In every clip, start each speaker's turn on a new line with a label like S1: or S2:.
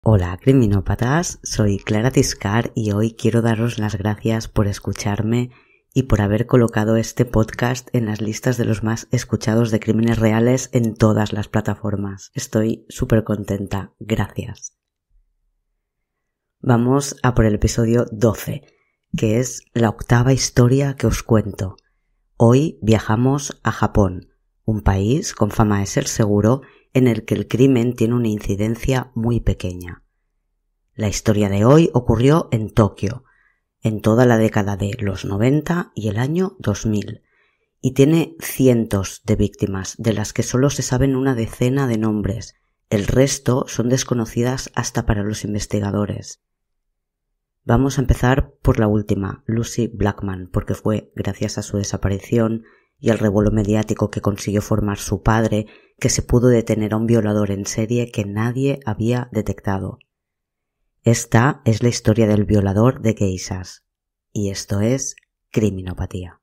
S1: Hola criminópatas, soy Clara Tiscar y hoy quiero daros las gracias por escucharme y por haber colocado este podcast en las listas de los más escuchados de crímenes reales en todas las plataformas. Estoy súper contenta, gracias. Vamos a por el episodio 12, que es la octava historia que os cuento. Hoy viajamos a Japón, un país con fama de ser seguro en el que el crimen tiene una incidencia muy pequeña. La historia de hoy ocurrió en Tokio, en toda la década de los 90 y el año 2000, y tiene cientos de víctimas, de las que solo se saben una decena de nombres. El resto son desconocidas hasta para los investigadores. Vamos a empezar por la última, Lucy Blackman, porque fue gracias a su desaparición y al revuelo mediático que consiguió formar su padre que se pudo detener a un violador en serie que nadie había detectado. Esta es la historia del violador de geishas, y esto es Criminopatía.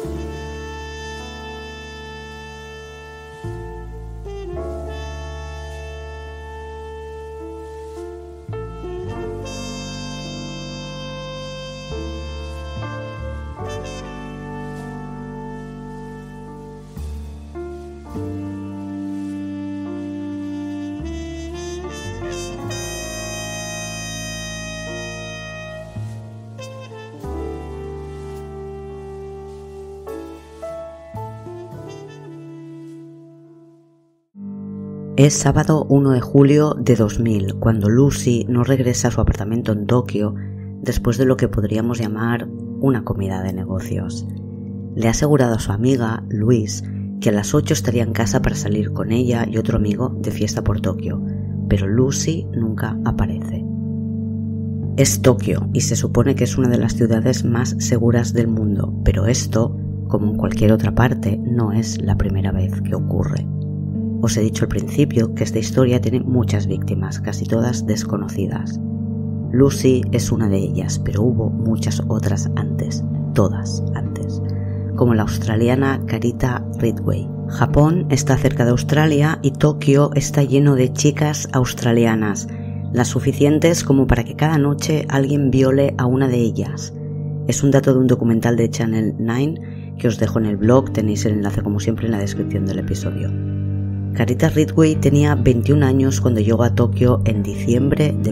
S1: Es sábado 1 de julio de 2000, cuando Lucy no regresa a su apartamento en Tokio después de lo que podríamos llamar una comida de negocios. Le ha asegurado a su amiga, Louise, que a las 8 estaría en casa para salir con ella y otro amigo de fiesta por Tokio, pero Lucy nunca aparece. Es Tokio y se supone que es una de las ciudades más seguras del mundo, pero esto, como en cualquier otra parte, no es la primera vez que ocurre. Os he dicho al principio que esta historia tiene muchas víctimas, casi todas desconocidas. Lucy es una de ellas, pero hubo muchas otras antes, todas antes, como la australiana Carita Ridgway. Japón está cerca de Australia y Tokio está lleno de chicas australianas, las suficientes como para que cada noche alguien viole a una de ellas. Es un dato de un documental de Channel 9 que os dejo en el blog, tenéis el enlace como siempre en la descripción del episodio. Carita Ridgway tenía 21 años cuando llegó a Tokio en diciembre de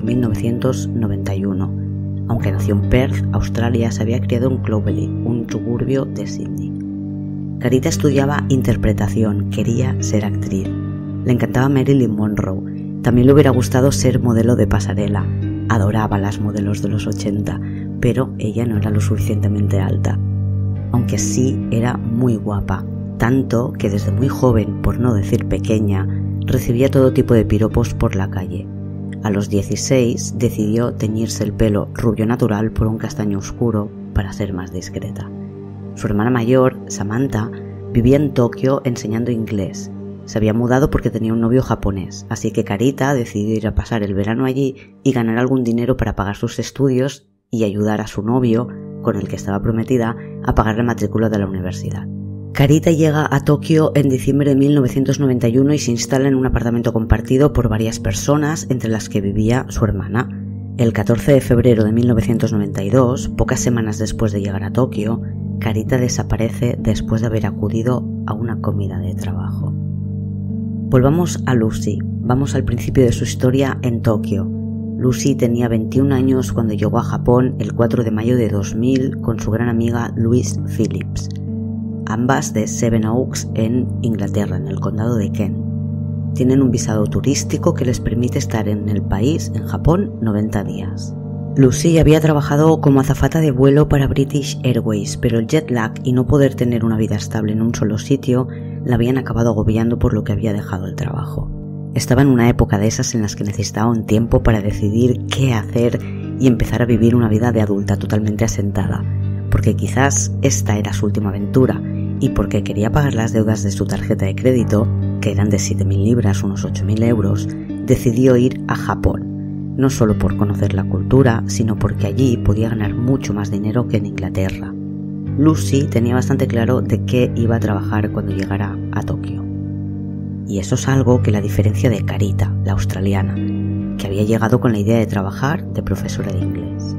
S1: 1991. Aunque nació en Perth, Australia, se había criado en Clovelly, un suburbio de Sydney. Carita estudiaba interpretación, quería ser actriz. Le encantaba Marilyn Monroe. También le hubiera gustado ser modelo de pasarela. Adoraba las modelos de los 80, pero ella no era lo suficientemente alta. Aunque sí era muy guapa. Tanto que desde muy joven, por no decir pequeña, recibía todo tipo de piropos por la calle. A los 16 decidió teñirse el pelo rubio natural por un castaño oscuro para ser más discreta. Su hermana mayor, Samantha, vivía en Tokio enseñando inglés. Se había mudado porque tenía un novio japonés, así que Carita decidió ir a pasar el verano allí y ganar algún dinero para pagar sus estudios y ayudar a su novio, con el que estaba prometida, a pagar la matrícula de la universidad. Carita llega a Tokio en diciembre de 1991 y se instala en un apartamento compartido por varias personas, entre las que vivía su hermana. El 14 de febrero de 1992, pocas semanas después de llegar a Tokio, Carita desaparece después de haber acudido a una comida de trabajo. Volvamos a Lucy. Vamos al principio de su historia en Tokio. Lucy tenía 21 años cuando llegó a Japón el 4 de mayo de 2000 con su gran amiga Louise Phillips. Ambas de Sevenoaks en Inglaterra, en el condado de Kent. Tienen un visado turístico que les permite estar en el país, en Japón, 90 días. Lucy había trabajado como azafata de vuelo para British Airways, pero el jet lag y no poder tener una vida estable en un solo sitio la habían acabado agobiando, por lo que había dejado el trabajo. Estaba en una época de esas en las que necesitaba un tiempo para decidir qué hacer y empezar a vivir una vida de adulta totalmente asentada, porque quizás esta era su última aventura, y porque quería pagar las deudas de su tarjeta de crédito, que eran de 7.000 libras, unos 8.000 euros, decidió ir a Japón, no solo por conocer la cultura, sino porque allí podía ganar mucho más dinero que en Inglaterra. Lucy tenía bastante claro de qué iba a trabajar cuando llegara a Tokio. Y eso es algo que la diferencia de Carita, la australiana. que había llegado con la idea de trabajar de profesora de inglés.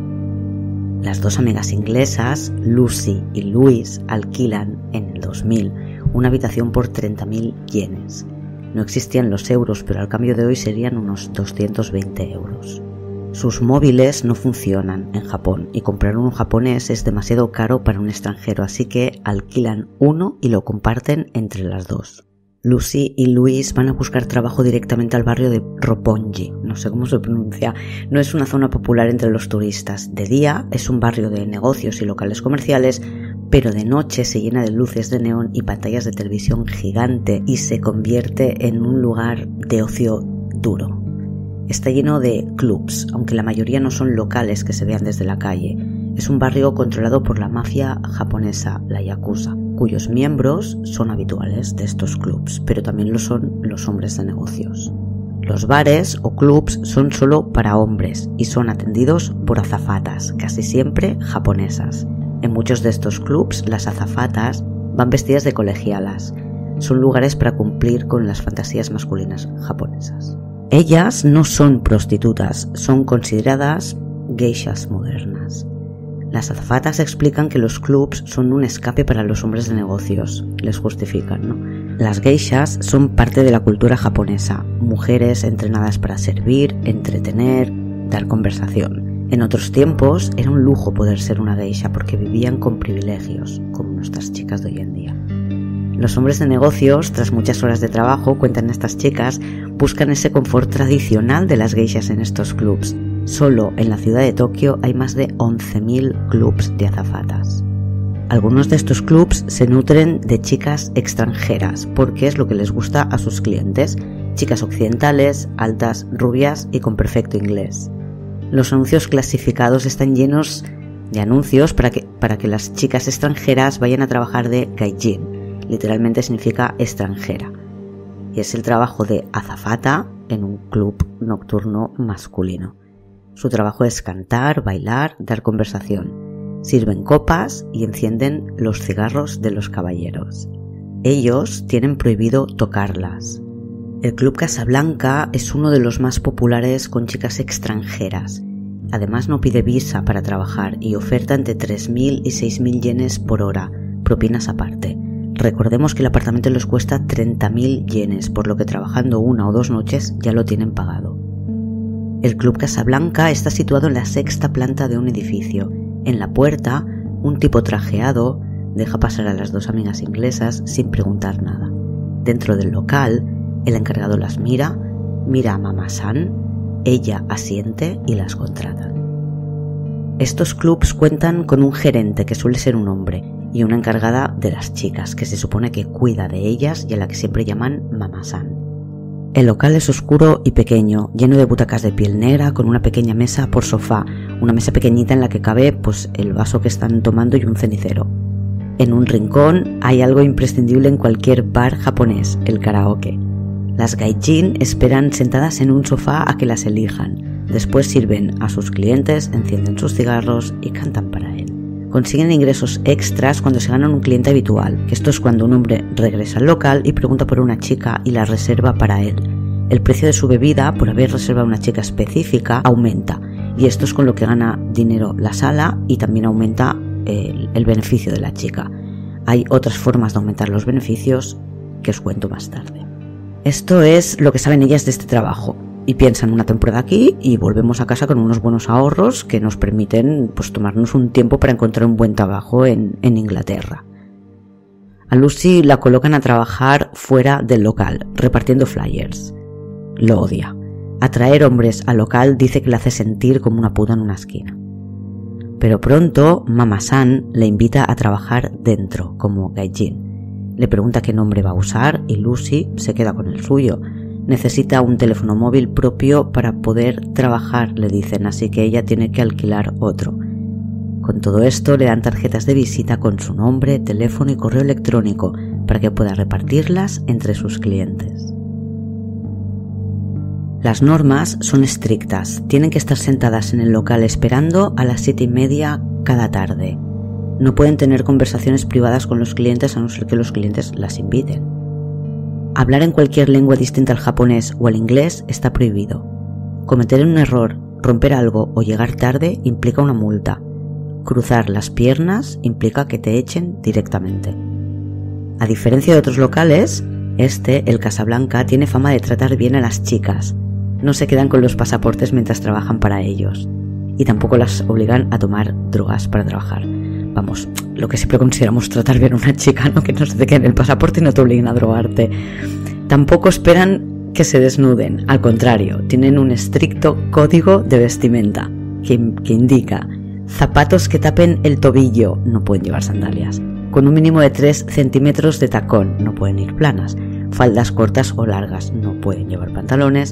S1: Las dos amigas inglesas, Lucy y Louise, alquilan en el 2000 una habitación por 30.000 yenes. No existían los euros, pero al cambio de hoy serían unos 220 euros. Sus móviles no funcionan en Japón y comprar uno japonés es demasiado caro para un extranjero, así que alquilan uno y lo comparten entre las dos. Lucy y Louise van a buscar trabajo directamente al barrio de Roppongi, no sé cómo se pronuncia, no es una zona popular entre los turistas. De día es un barrio de negocios y locales comerciales, pero de noche se llena de luces de neón y pantallas de televisión gigante y se convierte en un lugar de ocio duro. Está lleno de clubs, aunque la mayoría no son locales que se vean desde la calle. Es un barrio controlado por la mafia japonesa, la Yakuza, cuyos miembros son habituales de estos clubs, pero también lo son los hombres de negocios. Los bares o clubs son solo para hombres y son atendidos por azafatas, casi siempre japonesas. En muchos de estos clubs, las azafatas van vestidas de colegialas. Son lugares para cumplir con las fantasías masculinas japonesas. Ellas no son prostitutas, son consideradas geishas modernas. Las azafatas explican que los clubs son un escape para los hombres de negocios, les justifican, ¿no? Las geishas son parte de la cultura japonesa, mujeres entrenadas para servir, entretener, dar conversación. En otros tiempos era un lujo poder ser una geisha porque vivían con privilegios, como nuestras chicas de hoy en día. Los hombres de negocios, tras muchas horas de trabajo, cuentan estas chicas, buscan ese confort tradicional de las geishas en estos clubs. Solo en la ciudad de Tokio hay más de 11.000 clubs de azafatas. Algunos de estos clubs se nutren de chicas extranjeras porque es lo que les gusta a sus clientes, chicas occidentales, altas, rubias y con perfecto inglés. Los anuncios clasificados están llenos de anuncios para que las chicas extranjeras vayan a trabajar de gaijin, literalmente significa extranjera, y es el trabajo de azafata en un club nocturno masculino. Su trabajo es cantar, bailar, dar conversación. Sirven copas y encienden los cigarros de los caballeros. Ellos tienen prohibido tocarlas. El Club Casablanca es uno de los más populares con chicas extranjeras. Además no pide visa para trabajar y oferta entre 3.000 y 6.000 yenes por hora, propinas aparte. Recordemos que el apartamento les cuesta 30.000 yenes, por lo que trabajando 1 o 2 noches ya lo tienen pagado. El Club Casablanca está situado en la 6ª planta de un edificio. En la puerta, un tipo trajeado deja pasar a las dos amigas inglesas sin preguntar nada. Dentro del local, el encargado las mira a Mama-san, ella asiente y las contratan. Estos clubs cuentan con un gerente que suele ser un hombre y una encargada de las chicas que se supone que cuida de ellas y a la que siempre llaman Mama-san. El local es oscuro y pequeño, lleno de butacas de piel negra con una pequeña mesa por sofá, una mesa pequeñita en la que cabe el vaso que están tomando y un cenicero. En un rincón hay algo imprescindible en cualquier bar japonés, el karaoke. Las gaijin esperan sentadas en un sofá a que las elijan. Después sirven a sus clientes, encienden sus cigarros y cantan para él. Consiguen ingresos extras cuando se ganan un cliente habitual, que esto es cuando un hombre regresa al local y pregunta por una chica y la reserva para él. El precio de su bebida, por haber reservado a una chica específica, aumenta, y esto es con lo que gana dinero la sala y también aumenta el beneficio de la chica. Hay otras formas de aumentar los beneficios que os cuento más tarde. Esto es lo que saben ellas de este trabajo. Y piensan una temporada aquí y volvemos a casa con unos buenos ahorros que nos permiten tomarnos un tiempo para encontrar un buen trabajo en Inglaterra. A Lucy la colocan a trabajar fuera del local, repartiendo flyers. Lo odia. Atraer hombres al local dice que le hace sentir como una puta en una esquina. Pero pronto Mama-san le invita a trabajar dentro, como gaijin. Le pregunta qué nombre va a usar y Lucy se queda con el suyo. Necesita un teléfono móvil propio para poder trabajar, le dicen, así que ella tiene que alquilar otro. Con todo esto le dan tarjetas de visita con su nombre, teléfono y correo electrónico para que pueda repartirlas entre sus clientes. Las normas son estrictas, tienen que estar sentadas en el local esperando a las 7:30 cada tarde. No pueden tener conversaciones privadas con los clientes a no ser que los clientes las inviten. Hablar en cualquier lengua distinta al japonés o al inglés está prohibido. Cometer un error, romper algo o llegar tarde implica una multa. Cruzar las piernas implica que te echen directamente. A diferencia de otros locales, el Casablanca, tiene fama de tratar bien a las chicas. No se quedan con los pasaportes mientras trabajan para ellos. Y tampoco las obligan a tomar drogas para trabajar. Vamos, lo que siempre consideramos tratar bien a una chica, ¿no? Que no se te quede el pasaporte y no te obliguen a drogarte. Tampoco esperan que se desnuden. Al contrario, tienen un estricto código de vestimenta que indica: zapatos que tapen el tobillo, no pueden llevar sandalias. Con un mínimo de 3 centímetros de tacón, no pueden ir planas. Faldas cortas o largas, no pueden llevar pantalones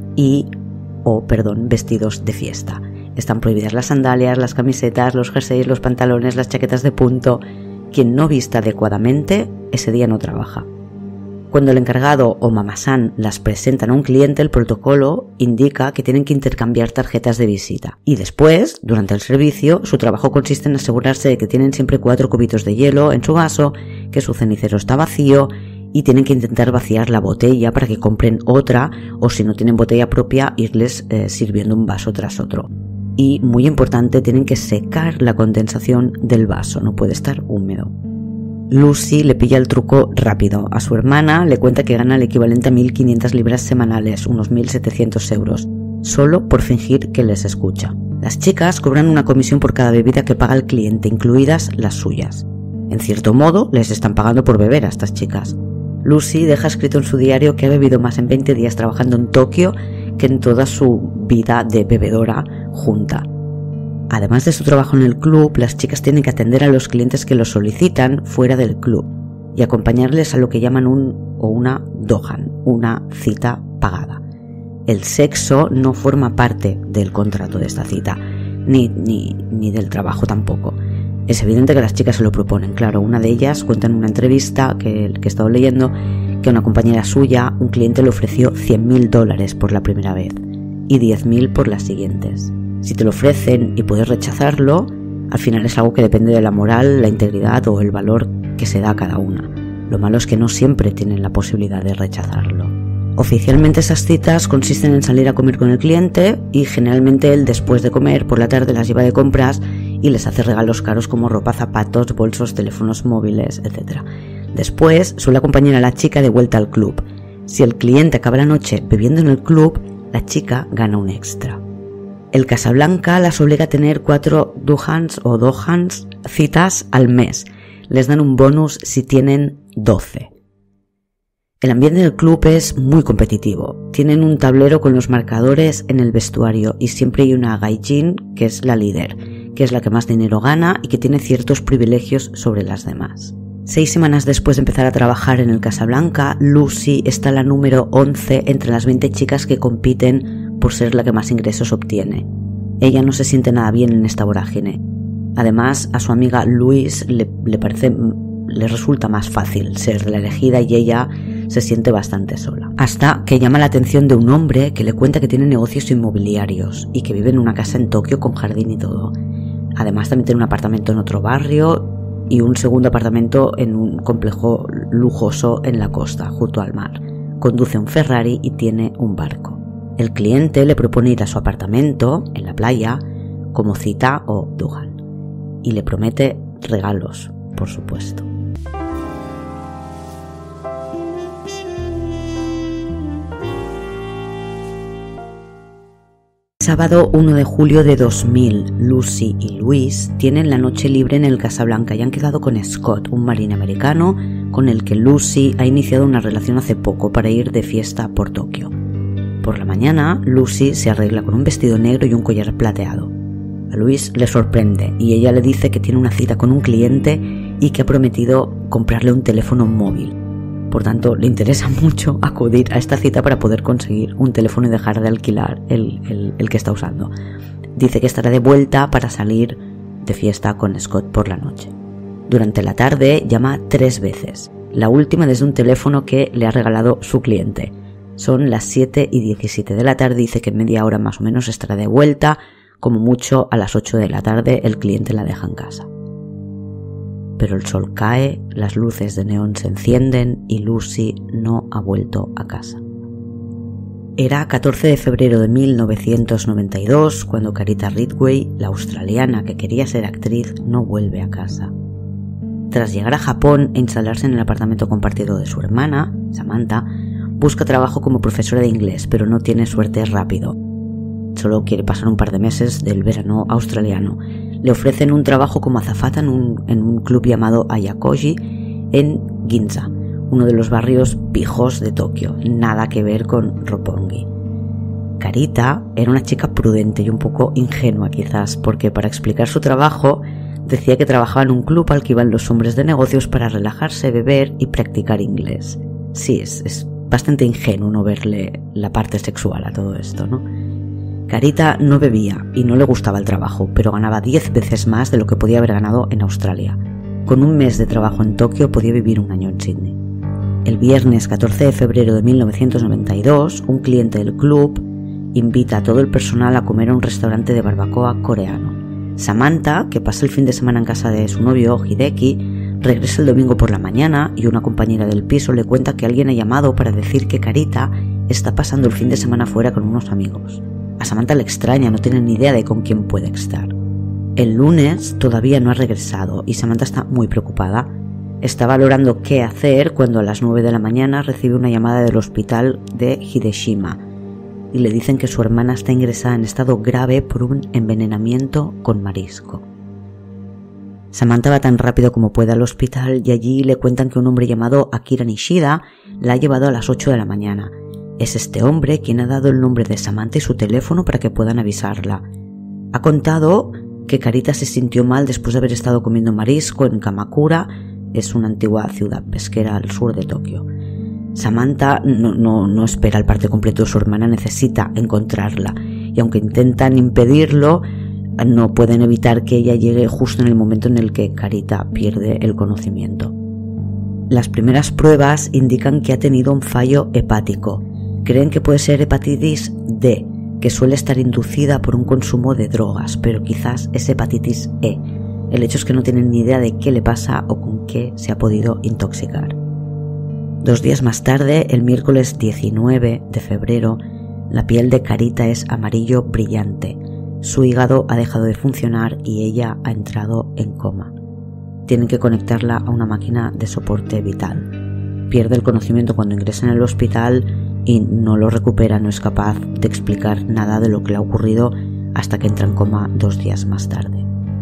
S1: vestidos de fiesta. Están prohibidas las sandalias, las camisetas, los jerseys, los pantalones, las chaquetas de punto. Quien no vista adecuadamente, ese día no trabaja. Cuando el encargado o mamazán las presentan a un cliente, el protocolo indica que tienen que intercambiar tarjetas de visita. Y después, durante el servicio, su trabajo consiste en asegurarse de que tienen siempre 4 cubitos de hielo en su vaso, que su cenicero está vacío, y tienen que intentar vaciar la botella para que compren otra, o si no tienen botella propia, irles sirviendo un vaso tras otro. Y, muy importante, tienen que secar la condensación del vaso, no puede estar húmedo. Lucy le pilla el truco rápido. A su hermana le cuenta que gana el equivalente a 1.500 libras semanales, unos 1.700 euros, solo por fingir que les escucha. Las chicas cobran una comisión por cada bebida que paga el cliente, incluidas las suyas. En cierto modo, les están pagando por beber a estas chicas. Lucy deja escrito en su diario que ha bebido más en 20 días trabajando en Tokio que en toda su vida de bebedora junta. Además de su trabajo en el club, las chicas tienen que atender a los clientes que los solicitan fuera del club y acompañarles a lo que llaman una dohan, una cita pagada. El sexo no forma parte del contrato de esta cita, ni del trabajo tampoco. Es evidente que las chicas se lo proponen. Claro, una de ellas cuenta en una entrevista que he estado leyendo que a una compañera suya, un cliente le ofreció $100.000 por la primera vez y 10.000 por las siguientes. Si te lo ofrecen y puedes rechazarlo, al final es algo que depende de la moral, la integridad o el valor que se da a cada una. Lo malo es que no siempre tienen la posibilidad de rechazarlo. Oficialmente esas citas consisten en salir a comer con el cliente y generalmente él, después de comer por la tarde, las lleva de compras y les hace regalos caros como ropa, zapatos, bolsos, teléfonos móviles, etc. Después suele acompañar a la chica de vuelta al club. Si el cliente acaba la noche bebiendo en el club, la chica gana un extra. El Casablanca las obliga a tener 4 dohans citas al mes. Les dan un bonus si tienen 12. El ambiente del club es muy competitivo. Tienen un tablero con los marcadores en el vestuario y siempre hay una gaijin, que es la líder, que es la que más dinero gana y que tiene ciertos privilegios sobre las demás. 6 semanas después de empezar a trabajar en el Casablanca, Lucy está la número 11 entre las 20 chicas que compiten por ser la que más ingresos obtiene. Ella no se siente nada bien en esta vorágine. Además, a su amiga Louise le resulta más fácil ser la elegida y ella se siente bastante sola. Hasta que llama la atención de un hombre que le cuenta que tiene negocios inmobiliarios y que vive en una casa en Tokio con jardín y todo. Además también tiene un apartamento en otro barrio y un segundo apartamento en un complejo lujoso en la costa, junto al mar. Conduce un Ferrari y tiene un barco. El cliente le propone ir a su apartamento en la playa como cita o dohan y le promete regalos, por supuesto. Sábado 1 de julio de 2000, Lucy y Luis tienen la noche libre en el Casablanca y han quedado con Scott, un marine americano con el que Lucy ha iniciado una relación hace poco para ir de fiesta por Tokio. Por la mañana, Lucy se arregla con un vestido negro y un collar plateado. A Luis le sorprende y ella le dice que tiene una cita con un cliente y que ha prometido comprarle un teléfono móvil. Por tanto, le interesa mucho acudir a esta cita para poder conseguir un teléfono y dejar de alquilar el que está usando. Dice que estará de vuelta para salir de fiesta con Scott por la noche. Durante la tarde llama 3 veces, la última desde un teléfono que le ha regalado su cliente. Son las 7:17 de la tarde, dice que en media hora más o menos estará de vuelta, como mucho a las 8 de la tarde el cliente la deja en casa. Pero el sol cae, las luces de neón se encienden y Lucy no ha vuelto a casa. Era 14 de febrero de 1992 cuando Carita Ridgway, la australiana que quería ser actriz, no vuelve a casa. Tras llegar a Japón e instalarse en el apartamento compartido de su hermana, Samantha, busca trabajo como profesora de inglés, pero no tiene suerte rápido. Solo quiere pasar un par de meses del verano australiano. Le ofrecen un trabajo como azafata en un club llamado Ayakoji en Ginza, uno de los barrios pijos de Tokio, nada que ver con Roppongi. Carita era una chica prudente y un poco ingenua quizás, porque para explicar su trabajo decía que trabajaba en un club al que iban los hombres de negocios para relajarse, beber y practicar inglés. Sí, es bastante ingenuo no verle la parte sexual a todo esto, ¿no? Carita no bebía y no le gustaba el trabajo, pero ganaba 10 veces más de lo que podía haber ganado en Australia. Con un mes de trabajo en Tokio podía vivir un año en Sydney. El viernes 14 de febrero de 1992, un cliente del club invita a todo el personal a comer a un restaurante de barbacoa coreano. Samantha, que pasa el fin de semana en casa de su novio Hideki, regresa el domingo por la mañana y una compañera del piso le cuenta que alguien ha llamado para decir que Carita está pasando el fin de semana fuera con unos amigos. A Samantha le extraña, no tiene ni idea de con quién puede estar. El lunes todavía no ha regresado y Samantha está muy preocupada. Está valorando qué hacer cuando a las 9 de la mañana recibe una llamada del hospital de Hideshima y le dicen que su hermana está ingresada en estado grave por un envenenamiento con marisco. Samantha va tan rápido como puede al hospital y allí le cuentan que un hombre llamado Akira Nishida la ha llevado a las 8 de la mañana. Es este hombre quien ha dado el nombre de Samantha y su teléfono para que puedan avisarla. Ha contado que Carita se sintió mal después de haber estado comiendo marisco en Kamakura, es una antigua ciudad pesquera al sur de Tokio. Samantha no espera el parte completo de su hermana, necesita encontrarla y aunque intentan impedirlo, no pueden evitar que ella llegue justo en el momento en el que Carita pierde el conocimiento. Las primeras pruebas indican que ha tenido un fallo hepático. Creen que puede ser hepatitis D, que suele estar inducida por un consumo de drogas, pero quizás es hepatitis E. El hecho es que no tienen ni idea de qué le pasa o con qué se ha podido intoxicar. 2 días más tarde, el miércoles 19 de febrero, la piel de Carita es amarillo brillante. Su hígado ha dejado de funcionar y ella ha entrado en coma. Tienen que conectarla a una máquina de soporte vital. Pierde el conocimiento cuando ingresa en el hospital y no lo recupera, no es capaz de explicar nada de lo que le ha ocurrido hasta que entra en coma 2 días más tarde.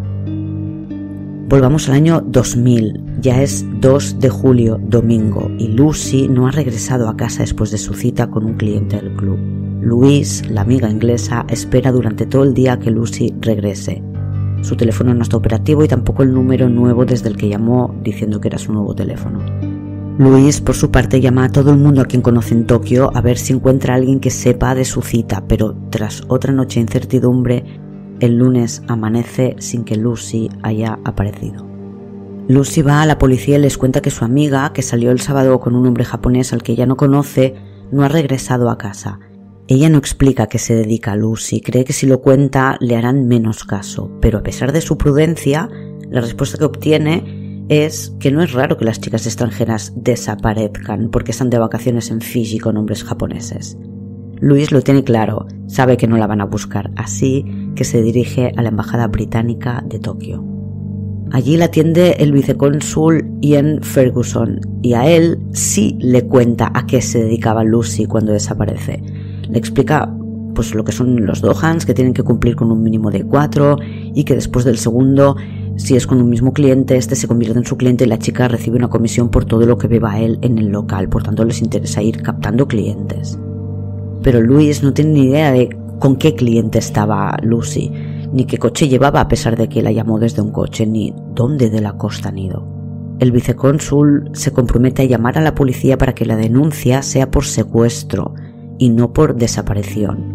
S1: Volvamos al año 2000, ya es 2 de julio, domingo, y Lucy no ha regresado a casa después de su cita con un cliente del club. Louise, la amiga inglesa, espera durante todo el día que Lucy regrese. Su teléfono no está operativo y tampoco el número nuevo desde el que llamó diciendo que era su nuevo teléfono. Louise, por su parte, llama a todo el mundo a quien conoce en Tokio a ver si encuentra a alguien que sepa de su cita, pero tras otra noche de incertidumbre, el lunes amanece sin que Lucy haya aparecido. Lucy va a la policía y les cuenta que su amiga, que salió el sábado con un hombre japonés al que ella no conoce, no ha regresado a casa. Ella no explica a qué se dedica a Lucy, cree que si lo cuenta le harán menos caso, pero a pesar de su prudencia, la respuesta que obtiene es que no es raro que las chicas extranjeras desaparezcan porque están de vacaciones en Fiji con hombres japoneses. Luis lo tiene claro, sabe que no la van a buscar, así que se dirige a la embajada británica de Tokio. Allí la atiende el vicecónsul Ian Ferguson y a él sí le cuenta a qué se dedicaba Lucy cuando desaparece. Le explica pues lo que son los dohans, que tienen que cumplir con un mínimo de 4 y que después del segundo, si es con un mismo cliente, este se convierte en su cliente y la chica recibe una comisión por todo lo que beba él en el local, por tanto les interesa ir captando clientes. Pero Luis no tiene ni idea de con qué cliente estaba Lucy, ni qué coche llevaba a pesar de que la llamó desde un coche, ni dónde de la costa han ido. El vicecónsul se compromete a llamar a la policía para que la denuncia sea por secuestro y no por desaparición.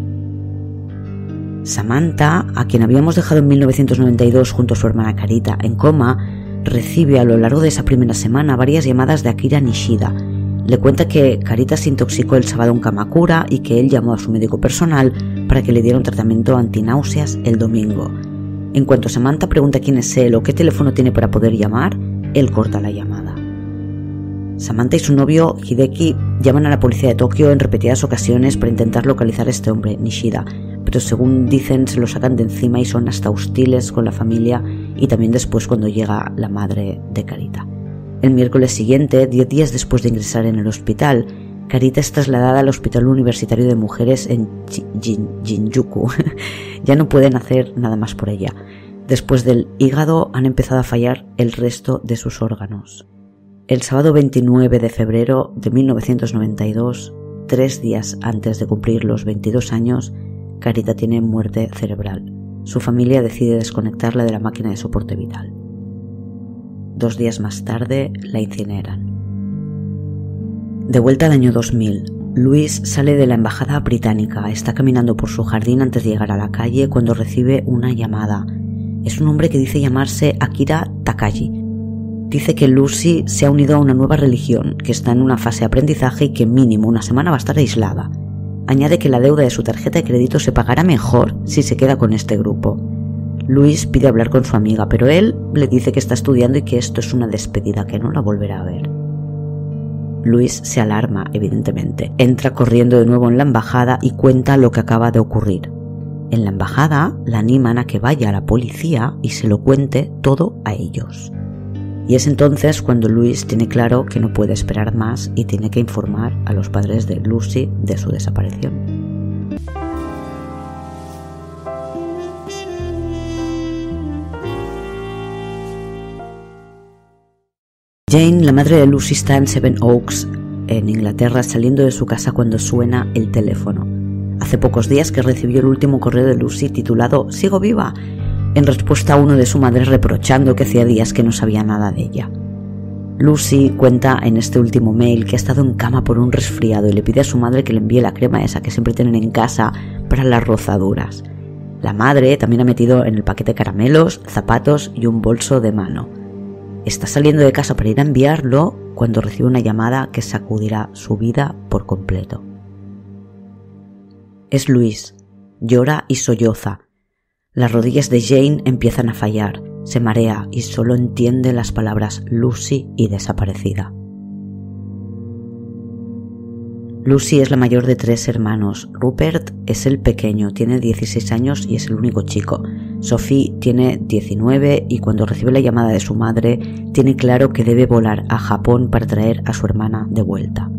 S1: Samantha, a quien habíamos dejado en 1992 junto a su hermana Carita en coma, recibe a lo largo de esa primera semana varias llamadas de Akira Nishida. Le cuenta que Carita se intoxicó el sábado en Kamakura y que él llamó a su médico personal para que le diera un tratamiento antináuseas el domingo. En cuanto Samantha pregunta quién es él o qué teléfono tiene para poder llamar, él corta la llamada. Samantha y su novio Hideki llaman a la policía de Tokio en repetidas ocasiones para intentar localizar a este hombre, Nishida, pero según dicen se lo sacan de encima y son hasta hostiles con la familia y también después cuando llega la madre de Karita. El miércoles siguiente, 10 días después de ingresar en el hospital, Karita es trasladada al Hospital Universitario de Mujeres en Shinjuku. Ya no pueden hacer nada más por ella. Después del hígado han empezado a fallar el resto de sus órganos. El sábado 29 de febrero de 1992, 3 días antes de cumplir los 22 años, Karita tiene muerte cerebral. Su familia decide desconectarla de la máquina de soporte vital. 2 días más tarde, la incineran. De vuelta al año 2000, Luis sale de la embajada británica. Está caminando por su jardín antes de llegar a la calle cuando recibe una llamada. Es un hombre que dice llamarse Akira Takagi. Dice que Lucy se ha unido a una nueva religión, que está en una fase de aprendizaje y que mínimo una semana va a estar aislada. Añade que la deuda de su tarjeta de crédito se pagará mejor si se queda con este grupo. Luis pide hablar con su amiga, pero él le dice que está estudiando y que esto es una despedida, que no la volverá a ver. Luis se alarma, evidentemente. Entra corriendo de nuevo en la embajada y cuenta lo que acaba de ocurrir. En la embajada la animan a que vaya a la policía y se lo cuente todo a ellos. Y es entonces cuando Luis tiene claro que no puede esperar más y tiene que informar a los padres de Lucy de su desaparición. Jane, la madre de Lucy, está en Sevenoaks, en Inglaterra, saliendo de su casa cuando suena el teléfono. Hace pocos días que recibió el último correo de Lucy titulado «Sigo viva», en respuesta a uno de su madre reprochando que hacía días que no sabía nada de ella. Lucy cuenta en este último mail que ha estado en cama por un resfriado y le pide a su madre que le envíe la crema esa que siempre tienen en casa para las rozaduras. La madre también ha metido en el paquete caramelos, zapatos y un bolso de mano. Está saliendo de casa para ir a enviarlo cuando recibe una llamada que sacudirá su vida por completo. Es Luis. Llora y solloza. Las rodillas de Jane empiezan a fallar, se marea y solo entiende las palabras Lucy y desaparecida. Lucy es la mayor de 3 hermanos. Rupert es el pequeño, tiene 16 años y es el único chico. Sophie tiene 19 y cuando recibe la llamada de su madre tiene claro que debe volar a Japón para traer a su hermana de vuelta.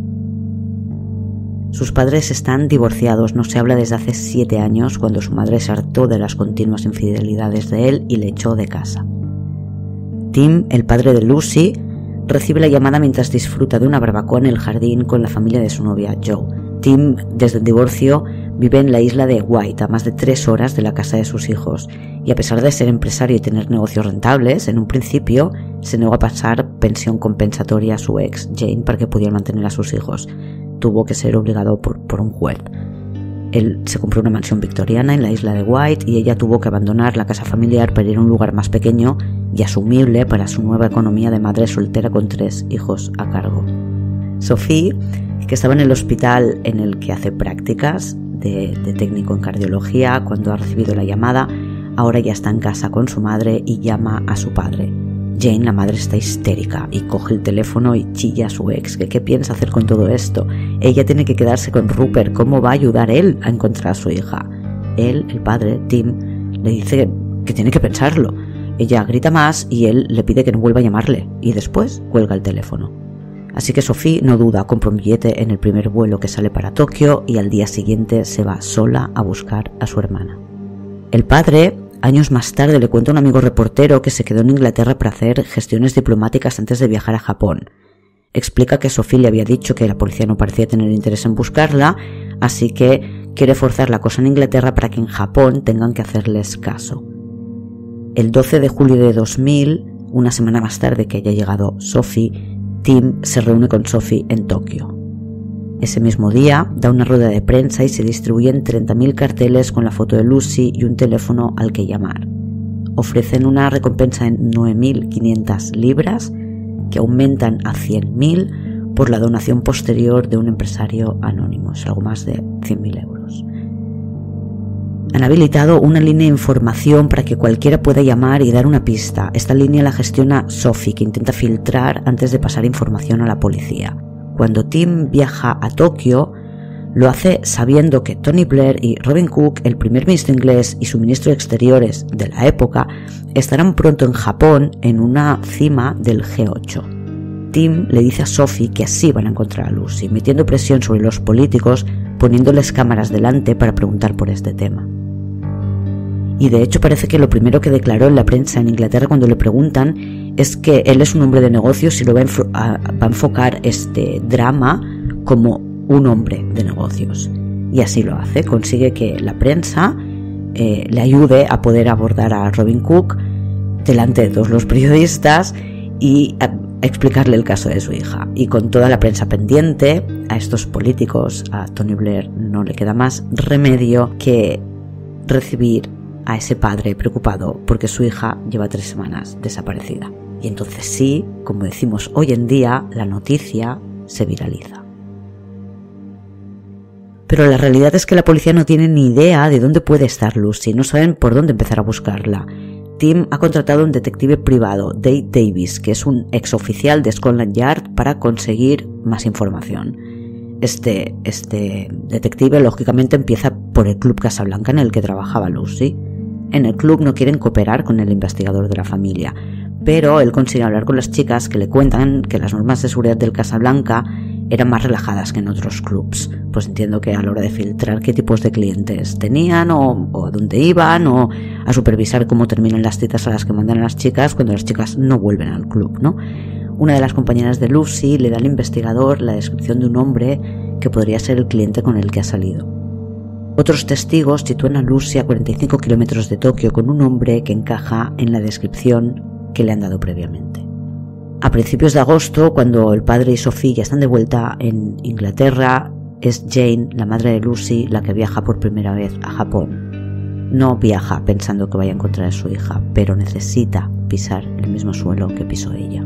S1: Sus padres están divorciados, no se habla desde hace 7 años cuando su madre se hartó de las continuas infidelidades de él y le echó de casa. Tim, el padre de Lucy, recibe la llamada mientras disfruta de una barbacoa en el jardín con la familia de su novia Joe. Tim, desde el divorcio, vive en la isla de White, a más de 3 horas de la casa de sus hijos, y a pesar de ser empresario y tener negocios rentables, en un principio se negó a pasar pensión compensatoria a su ex, Jane, para que pudiera mantener a sus hijos. Tuvo que ser obligado por un juez. Él se compró una mansión victoriana en la isla de White y ella tuvo que abandonar la casa familiar para ir a un lugar más pequeño y asumible para su nueva economía de madre soltera con 3 hijos a cargo. Sophie, que estaba en el hospital en el que hace prácticas de técnico en cardiología cuando ha recibido la llamada, ahora ya está en casa con su madre y llama a su padre. Jane, la madre, está histérica y coge el teléfono y chilla a su ex, que qué piensa hacer con todo esto. Ella tiene que quedarse con Rupert, ¿cómo va a ayudar él a encontrar a su hija? Él, el padre, Tim, le dice que tiene que pensarlo. Ella grita más y él le pide que no vuelva a llamarle y después cuelga el teléfono. Así que Sophie no duda, compra un billete en el primer vuelo que sale para Tokio y al día siguiente se va sola a buscar a su hermana. El padre, años más tarde, le cuenta a un amigo reportero que se quedó en Inglaterra para hacer gestiones diplomáticas antes de viajar a Japón. Explica que Sophie le había dicho que la policía no parecía tener interés en buscarla, así que quiere forzar la cosa en Inglaterra para que en Japón tengan que hacerles caso. El 12 de julio de 2000, una semana más tarde que haya llegado Sophie, Tim se reúne con Sophie en Tokio. Ese mismo día da una rueda de prensa y se distribuyen 30.000 carteles con la foto de Lucy y un teléfono al que llamar. Ofrecen una recompensa en 9.500 libras que aumentan a 100.000 por la donación posterior de un empresario anónimo, es algo más de 100.000 euros. Han habilitado una línea de información para que cualquiera pueda llamar y dar una pista. Esta línea la gestiona Sophie, que intenta filtrar antes de pasar información a la policía. Cuando Tim viaja a Tokio, lo hace sabiendo que Tony Blair y Robin Cook, el primer ministro inglés y su ministro de Exteriores de la época, estarán pronto en Japón en una cima del G8. Tim le dice a Sophie que así van a encontrar a Lucy, metiendo presión sobre los políticos, poniéndoles cámaras delante para preguntar por este tema. Y de hecho parece que lo primero que declaró en la prensa en Inglaterra cuando le preguntan es que él es un hombre de negocios y lo va a enfocar este drama como un hombre de negocios. Y así lo hace, consigue que la prensa le ayude a poder abordar a Robin Cook delante de todos los periodistas y a explicarle el caso de su hija. Y con toda la prensa pendiente, a estos políticos, a Tony Blair, no le queda más remedio que recibir a ese padre preocupado porque su hija lleva 3 semanas desaparecida. Y entonces sí, como decimos hoy en día, la noticia se viraliza. Pero la realidad es que la policía no tiene ni idea de dónde puede estar Lucy, no saben por dónde empezar a buscarla. Tim ha contratado a un detective privado, Dave Davis, que es un exoficial de Scotland Yard, para conseguir más información. Este detective lógicamente empieza por el Club Casablanca en el que trabajaba Lucy. En el club no quieren cooperar con el investigador de la familia, pero él consigue hablar con las chicas que le cuentan que las normas de seguridad del Casablanca eran más relajadas que en otros clubs. Pues entiendo que a la hora de filtrar qué tipos de clientes tenían o a dónde iban o a supervisar cómo terminan las citas a las que mandan a las chicas cuando las chicas no vuelven al club, ¿no? Una de las compañeras de Lucy le da al investigador la descripción de un hombre que podría ser el cliente con el que ha salido. Otros testigos sitúan a Lucy a 45 kilómetros de Tokio con un hombre que encaja en la descripción que le han dado previamente. A principios de agosto, cuando el padre y Sophie ya están de vuelta en Inglaterra, es Jane, la madre de Lucy, la que viaja por primera vez a Japón. No viaja pensando que vaya a encontrar a su hija, pero necesita pisar el mismo suelo que pisó ella.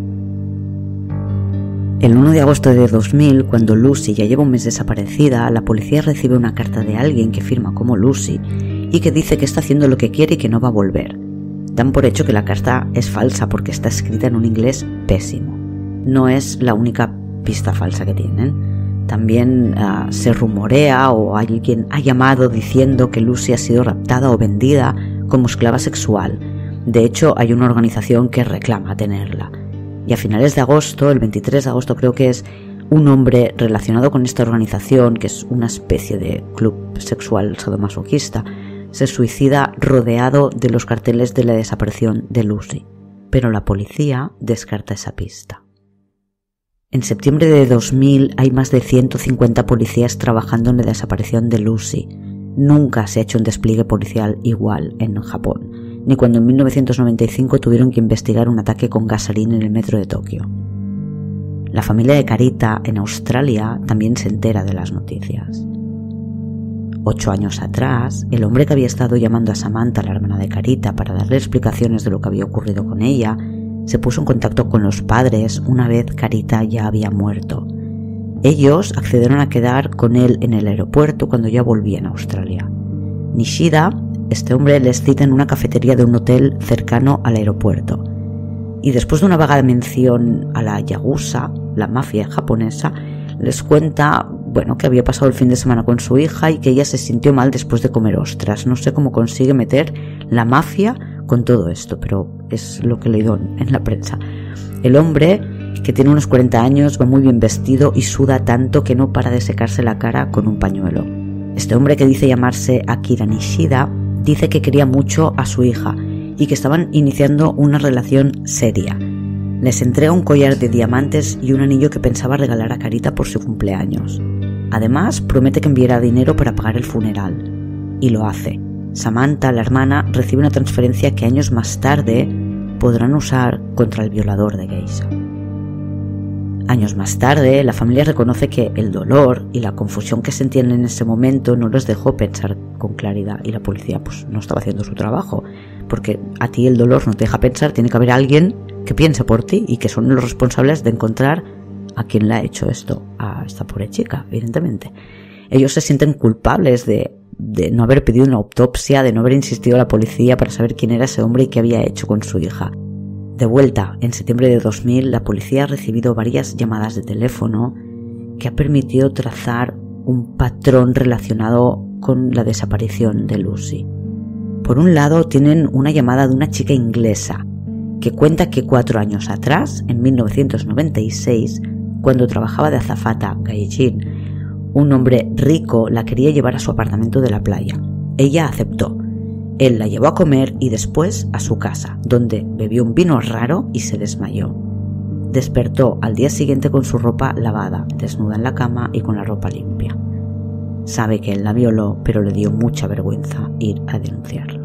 S1: El 1 de agosto de 2000, cuando Lucy ya lleva un mes desaparecida, la policía recibe una carta de alguien que firma como Lucy y que dice que está haciendo lo que quiere y que no va a volver. Dan por hecho que la carta es falsa porque está escrita en un inglés pésimo. No es la única pista falsa que tienen. También se rumorea o alguien ha llamado diciendo que Lucy ha sido raptada o vendida como esclava sexual. De hecho, hay una organización que reclama tenerla. Y a finales de agosto, el 23 de agosto creo que es, un hombre relacionado con esta organización, que es una especie de club sexual sadomasoquista, se suicida rodeado de los carteles de la desaparición de Lucy. Pero la policía descarta esa pista. En septiembre de 2000 hay más de 150 policías trabajando en la desaparición de Lucy. Nunca se ha hecho un despliegue policial igual en Japón, ni cuando en 1995 tuvieron que investigar un ataque con gasolina en el metro de Tokio. La familia de Carita en Australia también se entera de las noticias. 8 años atrás, el hombre que había estado llamando a Samantha, la hermana de Carita, para darle explicaciones de lo que había ocurrido con ella, se puso en contacto con los padres una vez Carita ya había muerto. Ellos accedieron a quedar con él en el aeropuerto cuando ya volvía a Australia. Nishida, este hombre, les cita en una cafetería de un hotel cercano al aeropuerto. Y después de una vaga mención a la yakuza, la mafia japonesa, les cuenta, que había pasado el fin de semana con su hija y que ella se sintió mal después de comer ostras. No sé cómo consigue meter la mafia con todo esto, pero es lo que he leído en la prensa. El hombre, que tiene unos 40 años, va muy bien vestido y suda tanto que no para de secarse la cara con un pañuelo. Este hombre, que dice llamarse Akira Nishida, dice que quería mucho a su hija y que estaban iniciando una relación seria. Les entrega un collar de diamantes y un anillo que pensaba regalar a Carita por su cumpleaños. Además, promete que enviará dinero para pagar el funeral. Y lo hace. Samantha, la hermana, recibe una transferencia que años más tarde podrán usar contra el violador de Geisha. Años más tarde, la familia reconoce que el dolor y la confusión que sentían en ese momento no les dejó pensar con claridad y la policía no estaba haciendo su trabajo, porque a ti el dolor no te deja pensar, tiene que haber alguien que piense por ti y que son los responsables de encontrar a quien le ha hecho esto a esta pobre chica, evidentemente. Ellos se sienten culpables de de no haber pedido una autopsia, de no haber insistido a la policía para saber quién era ese hombre y qué había hecho con su hija. De vuelta, en septiembre de 2000, la policía ha recibido varias llamadas de teléfono que ha permitido trazar un patrón relacionado con la desaparición de Lucy. Por un lado, tienen una llamada de una chica inglesa que cuenta que 4 años atrás, en 1996, cuando trabajaba de azafata Gaijin, un hombre rico la quería llevar a su apartamento de la playa. Ella aceptó. Él la llevó a comer y después a su casa, donde bebió un vino raro y se desmayó. Despertó al día siguiente con su ropa lavada, desnuda en la cama y con la ropa limpia. Sabe que él la violó, pero le dio mucha vergüenza ir a denunciarlo.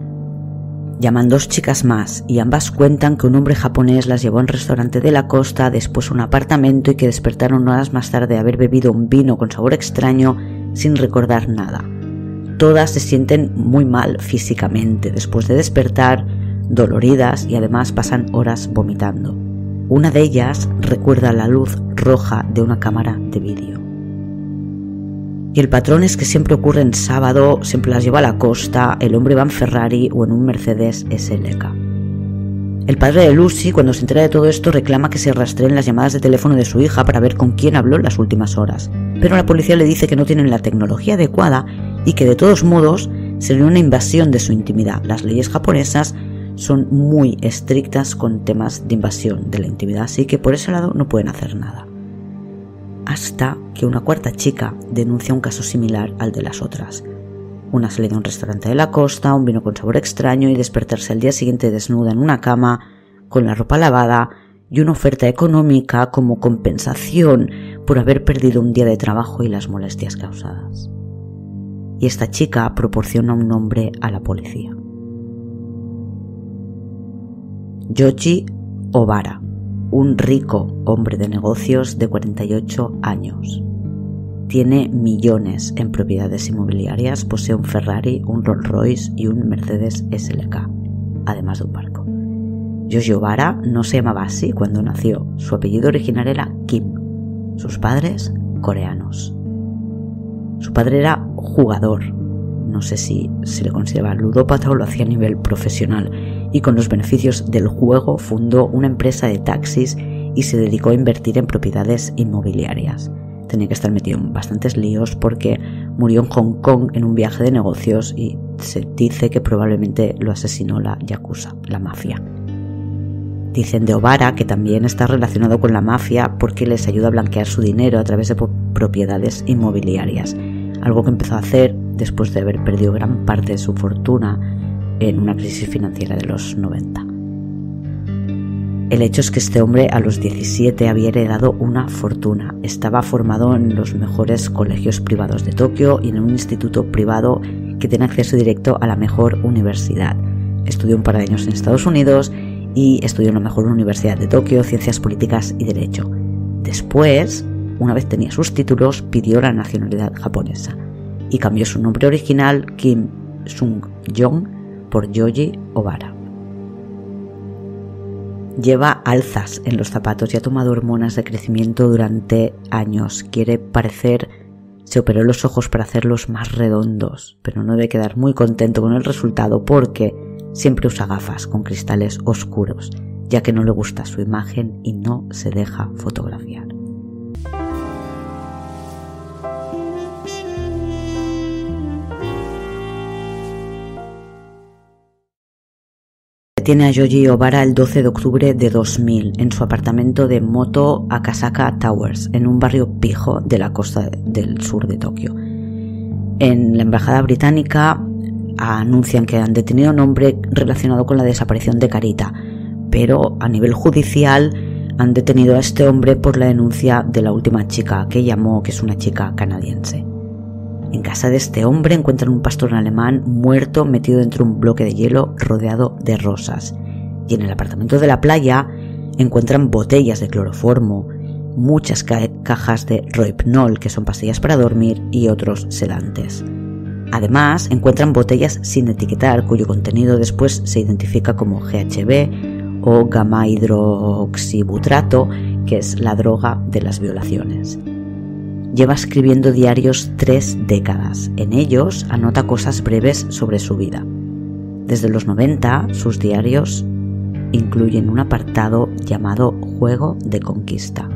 S1: Llaman 2 chicas más y ambas cuentan que un hombre japonés las llevó a un restaurante de la costa, después a un apartamento y que despertaron horas más tarde de haber bebido un vino con sabor extraño sin recordar nada. Todas se sienten muy mal físicamente después de despertar, doloridas y además pasan horas vomitando. Una de ellas recuerda la luz roja de una cámara de vídeo. Y el patrón es que siempre ocurre en sábado, siempre las lleva a la costa, el hombre va en Ferrari o en un Mercedes SLK. El padre de Lucy, cuando se entera de todo esto, reclama que se rastreen las llamadas de teléfono de su hija para ver con quién habló en las últimas horas. Pero la policía le dice que no tienen la tecnología adecuada y que de todos modos sería una invasión de su intimidad. Las leyes japonesas son muy estrictas con temas de invasión de la intimidad, así que por ese lado no pueden hacer nada. Hasta que una cuarta chica denuncia un caso similar al de las otras. Una salida a un restaurante de la costa, un vino con sabor extraño y despertarse al día siguiente desnuda en una cama, con la ropa lavada y una oferta económica como compensación por haber perdido un día de trabajo y las molestias causadas. Y esta chica proporciona un nombre a la policía. Yoji Obara, un rico hombre de negocios de 48 años. Tiene millones en propiedades inmobiliarias, posee un Ferrari, un Rolls Royce y un Mercedes SLK, además de un barco. Yoji Obara no se llamaba así cuando nació, su apellido original era Kim, sus padres coreanos. Su padre era jugador, no sé si se le consideraba ludópata o lo hacía a nivel profesional, y con los beneficios del juego fundó una empresa de taxis y se dedicó a invertir en propiedades inmobiliarias. Tenía que estar metido en bastantes líos porque murió en Hong Kong en un viaje de negocios y se dice que probablemente lo asesinó la Yakuza, la mafia. Dicen de Obara que también está relacionado con la mafia porque les ayuda a blanquear su dinero a través de propiedades inmobiliarias, algo que empezó a hacer después de haber perdido gran parte de su fortuna en una crisis financiera de los 90. El hecho es que este hombre a los 17 había heredado una fortuna. Estaba formado en los mejores colegios privados de Tokio y en un instituto privado que tiene acceso directo a la mejor universidad. Estudió un par de años en Estados Unidos y estudió en la mejor universidad de Tokio, Ciencias Políticas y Derecho. Después, una vez tenía sus títulos, pidió la nacionalidad japonesa y cambió su nombre original, Kim Sung-jong, por Yoji Obara. Lleva alzas en los zapatos y ha tomado hormonas de crecimiento durante años. Quiere parecer... Se operó los ojos para hacerlos más redondos, pero no debe quedar muy contento con el resultado porque siempre usa gafas con cristales oscuros, ya que no le gusta su imagen y no se deja fotografiar. Tiene a Yoji Obara el 12 de octubre de 2000 en su apartamento de Moto Akasaka Towers, en un barrio pijo de la costa del sur de Tokio. En la embajada británica anuncian que han detenido a un hombre relacionado con la desaparición de Carita, pero a nivel judicial han detenido a este hombre por la denuncia de la última chica que llamó, que es una chica canadiense. En casa de este hombre encuentran un pastor alemán muerto metido dentro de un bloque de hielo rodeado de rosas. Y en el apartamento de la playa encuentran botellas de cloroformo, muchas cajas de Rohypnol, que son pastillas para dormir, y otros sedantes. Además, encuentran botellas sin etiquetar, cuyo contenido después se identifica como GHB o gamma hidroxibutrato, que es la droga de las violaciones. Lleva escribiendo diarios 3 décadas. En ellos anota cosas breves sobre su vida. Desde los 90, sus diarios incluyen un apartado llamado Juego de Conquista.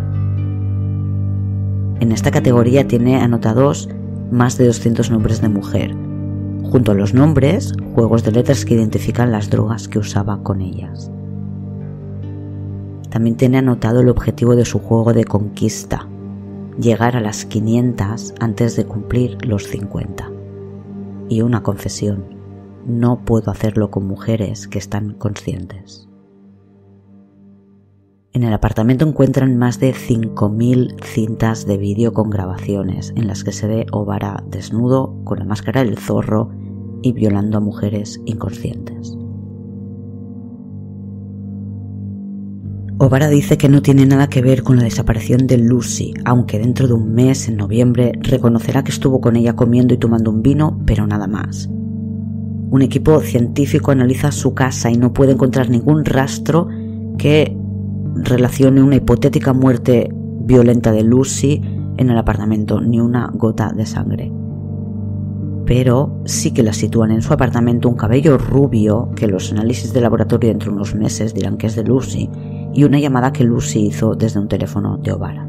S1: En esta categoría tiene anotados más de 200 nombres de mujer. Junto a los nombres, juegos de letras que identifican las drogas que usaba con ellas. También tiene anotado el objetivo de su juego de conquista: llegar a las 500 antes de cumplir los 50. Y una confesión: no puedo hacerlo con mujeres que están conscientes. En el apartamento encuentran más de 5.000 cintas de vídeo con grabaciones en las que se ve O'Bara desnudo, con la máscara del zorro y violando a mujeres inconscientes. O'Bara dice que no tiene nada que ver con la desaparición de Lucy, aunque dentro de un mes, en noviembre, reconocerá que estuvo con ella comiendo y tomando un vino, pero nada más. Un equipo científico analiza su casa y no puede encontrar ningún rastro que relacione una hipotética muerte violenta de Lucy en el apartamento, ni una gota de sangre. Pero sí que la sitúan en su apartamento un cabello rubio que los análisis de laboratorio dentro de unos meses dirán que es de Lucy, y una llamada que Lucy hizo desde un teléfono de O'Bara.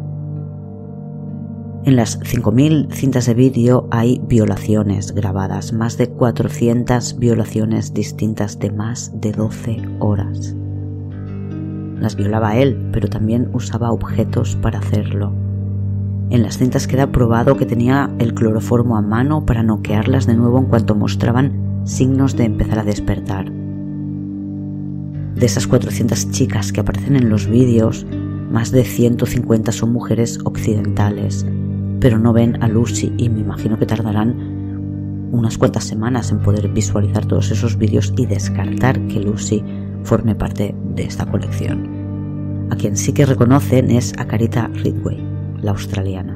S1: En las 5.000 cintas de vídeo hay violaciones grabadas, más de 400 violaciones distintas de más de 12 horas. Las violaba él, pero también usaba objetos para hacerlo. En las cintas queda probado que tenía el cloroformo a mano para noquearlas de nuevo en cuanto mostraban signos de empezar a despertar. De esas 400 chicas que aparecen en los vídeos, más de 150 son mujeres occidentales, pero no ven a Lucy y me imagino que tardarán unas cuantas semanas en poder visualizar todos esos vídeos y descartar que Lucy forme parte de esta colección. A quien sí que reconocen es a Carita Ridgway, la australiana.